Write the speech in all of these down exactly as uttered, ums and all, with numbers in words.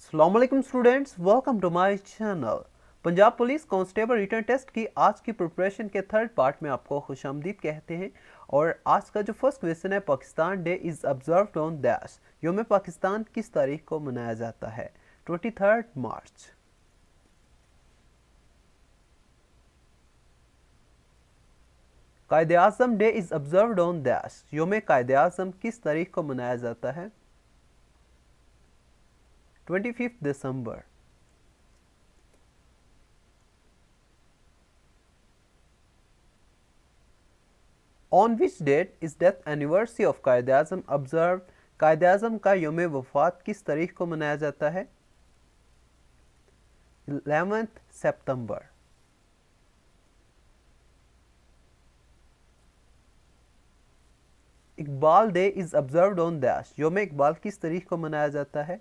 अस्सलामुअलैकुम students, welcome to my channel. Punjab police constable written test की आज की प्रिपरेशन के थर्ड पार्ट में आपको खुशामदीद कहते हैं। और आज का जो फर्स्ट क्वेश्चन है, Pakistan day is observed on dash. यौम पाकिस्तान किस तारीख को मनाया जाता है? Twenty third March. Quaid-e Azam day is observed on dash. यौम कायदे आज़म किस तारीख को मनाया जाता है? Twenty fifth December. On which date is death anniversary of Quaid-e Azam observe. कायदे आज़म का यौम वफात किस तारीख को मनाया जाता है? Eleventh September. Iqbal day is observed on dash. यौम इकबाल किस तारीख को मनाया जाता है?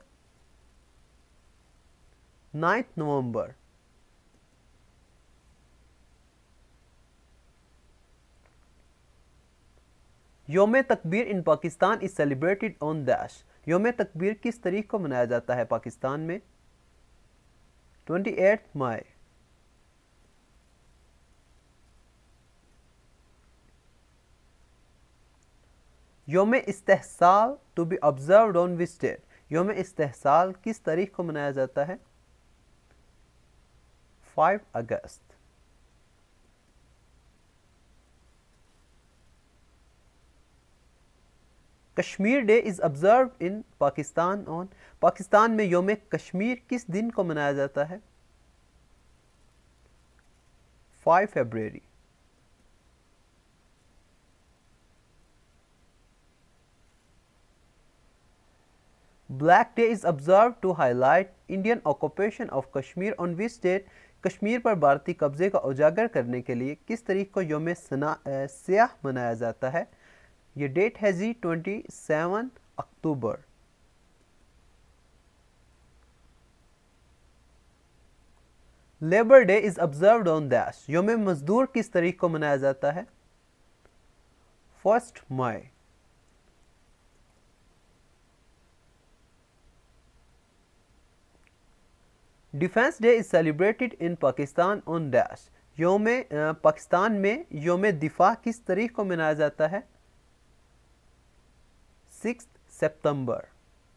Ninth November. यौम तकबीर in Pakistan is celebrated on dash. यौम तकबीर किस तारीख को मनाया जाता है पाकिस्तान में? Twenty eight May. यौम इस्तेहसाल to be observed on which date. यौम इस्तेहसाल किस तारीख को मनाया जाता है? Five August. Kashmir day is observed in Pakistan on. Pakistan में यौम कश्मीर किस दिन को मनाया जाता है? Five February. Black day is observe to highlight Indian occupation of Kashmir on which date. Kashmir पर भारतीय कब्जे का उजागर करने के लिए किस तारीख को यौम सियाह मनाया जाता है? ये डेट है जी twenty seven October. Labour day is observed on dash. यौम मजदूर किस तारीख को मनाया जाता है? First May. Defence day is celebrated in Pakistan on dash. यौम पाकिस्तान में यौम दिफा किस तारीख को मनाया जाता है? Six September.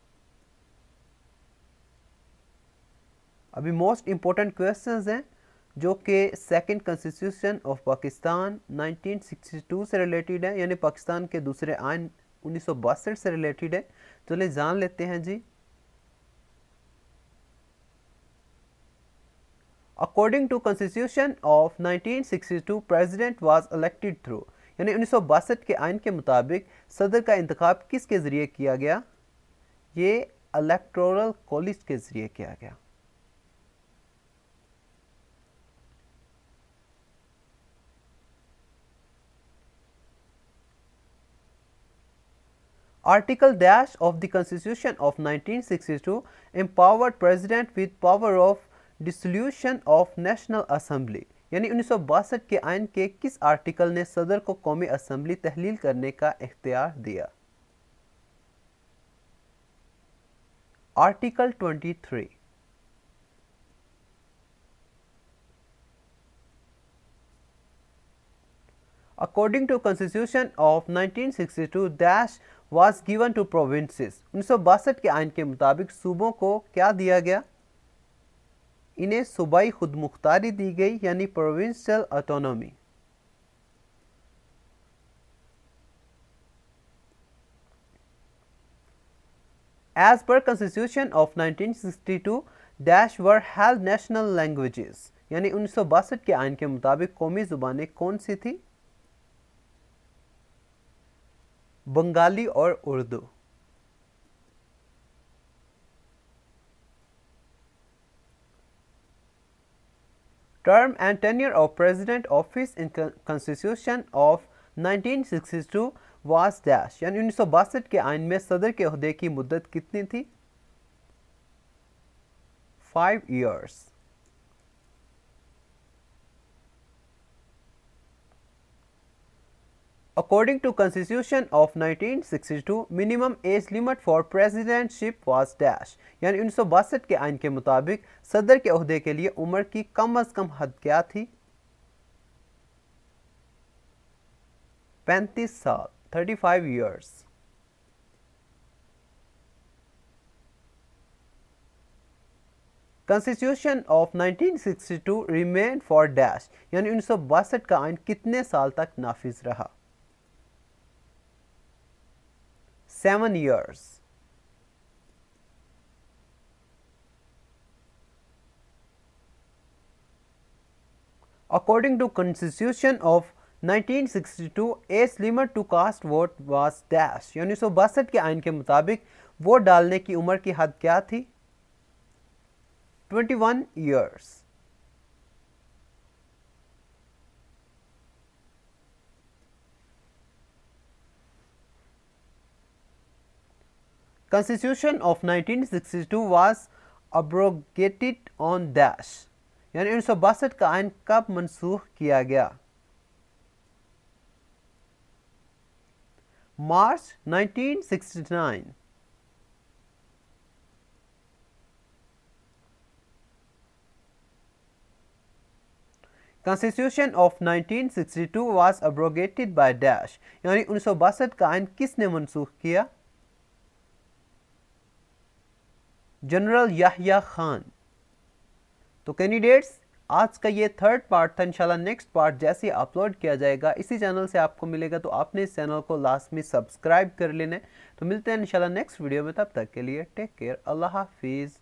अभी मोस्ट इंपॉर्टेंट क्वेश्चंस हैं जो कि second constitution of Pakistan nineteen sixty two से रिलेटेड है, यानी पाकिस्तान के दूसरे आइन उन्नीस सौ बासठ से रिलेटेड है। चलिए जान लेते हैं जी। According to constitution of nineteen sixty two president was elected through. यानी उन्नीस सौ बासठ के आइन के मुताबिक सदर का इंतखाब किसके ज़रिए किया गया? ये इलेक्टोरल कॉलेज के ज़रिए किया गया। Article dash of the Constitution of nineteen sixty-two empowered President with power of dissolution of National Assembly। यानी उन्नीस सौ बासठ के आइन के किस आर्टिकल ने सदर को कौमी असम्बली तहलील करने का इख्तियार दिया? Article twenty three. According to Constitution of nineteen sixty two dash was given to provinces। उन्नीस सौ बासठ के आइन के मुताबिक सूबों को क्या दिया गया? इन्हें सूबाई खुद मुख्तारी दी गई, यानी provincial autonomy. As per Constitution of nineteen sixty two dash were held national languages। यानी उन्नीस सौ बासठ के आइन के मुताबिक कौमी जुबानें कौन सी थी? बंगाली और Urdu. Term and tenure of president office in constitution of nineteen sixty two was dash. यानी उन्नीस सौ बासठ के आइन में सदर के ओहदे की मुद्दत कितनी थी? Five years. According to Constitution of nineteen sixty-two, minimum age limit for presidentship was dash, यानी उन्नीस सौ बासठ के आइन के मुताबिक सदर के ओहदे के लिए उम्र की कम अज कम हद क्या थी? पैंतीस साल, पैंतीस years. Constitution of nineteen sixty-two remained for dash, यानी उन्नीस सौ बासठ का आइन कितने साल तक नाफिज रहा? Seven years. According to Constitution of nineteen sixty-two, age limit to cast vote was dash, यानी उन्नीस सौ बासठ के आइन के मुताबिक वोट डालने की उम्र की हद क्या थी? इक्कीस years. Constitution of nineteen sixty-two was abrogated on dash, यानी उन्नीस सौ बासठ का आइन कब मनसूख किया गया? मार्च nineteen sixty-nine. Constitution of nineteen sixty-two was abrogated by dash, यानी उन्नीस सौ बासठ का आइन किसने मनसूख किया? जनरल याह्या खान। तो कैंडिडेट्स, आज का ये थर्ड पार्ट था। इंशाल्लाह नेक्स्ट पार्ट जैसे ही अपलोड किया जाएगा इसी चैनल से आपको मिलेगा, तो आपने इस चैनल को लास्ट में सब्सक्राइब कर लेना है। तो मिलते हैं इंशाल्लाह नेक्स्ट वीडियो में, तब तक के लिए टेक केयर, अल्लाह हाफिज़।